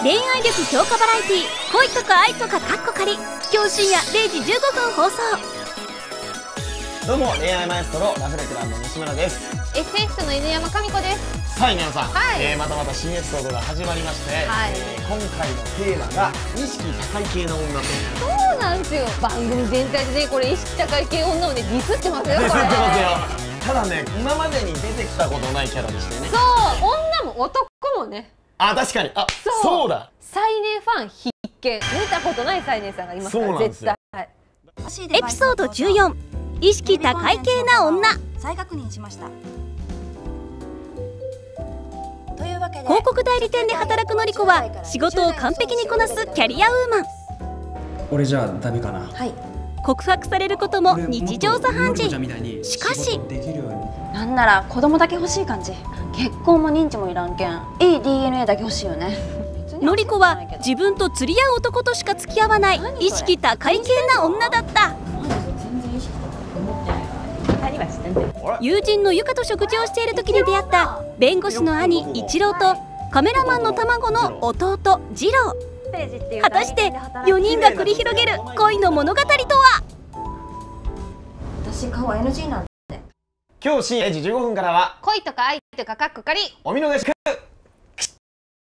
恋愛力強化バラエティー恋とか愛とかカッコ仮、今日深夜0時15分放送。 どうも恋愛マエストロラフレクランの西村です。 エッセイストの犬山神子です。 さあ皆さん、 はい、 またまた新エピソードが始まりまして、 はい、 今回のテーマが意識高い系の女と。 そうなんですよ。番組全体でね、これ意識高い系女をねディスってますよ。 ディスってますよ。ただね、今までに出てきたことないキャラでしたよね。 そう、女も男もね。 あ、確かに。あ、そうだ。 最年ファン必見。見たことない最年さんがいますから絶対。 エピソード14、意識高い系な女。 再確認しました。というわけで、 広告代理店で働くのりこは仕事を完璧にこなすキャリアウーマン。 俺じゃあダメかな。 はい。 告白されることも日常茶飯事。しかしなんなら子供だけ欲しい感じ。結婚も認知もいらんけん、いい DNA だけ欲しいよね。 のりこは自分と釣り合う男としか付き合わない意識高い系な女だった。友人のゆかと食事をしている時に出会った弁護士の兄一郎とカメラマンの卵の弟次郎。果たして4人が繰り広げる恋の物語とは。 私顔 NG なんで。 今日深夜0時15分からは恋とか愛とかカッコ仮。 お見逃しなく。